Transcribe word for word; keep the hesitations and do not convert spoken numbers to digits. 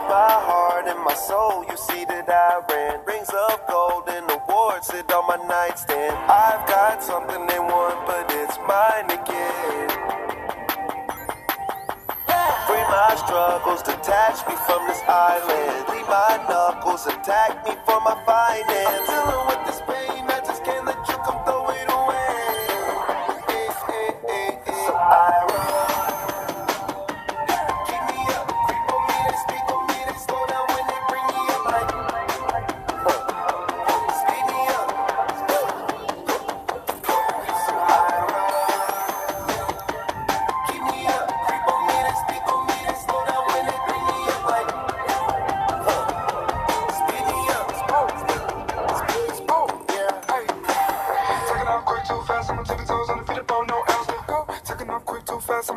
my heart and my soul. You see that I ran rings of gold and awards sit on my nightstand. I've got something they want, but it's mine again. Free my struggles, detach me from this island. Leave my knuckles, attack me for my finance. Dealing with this pain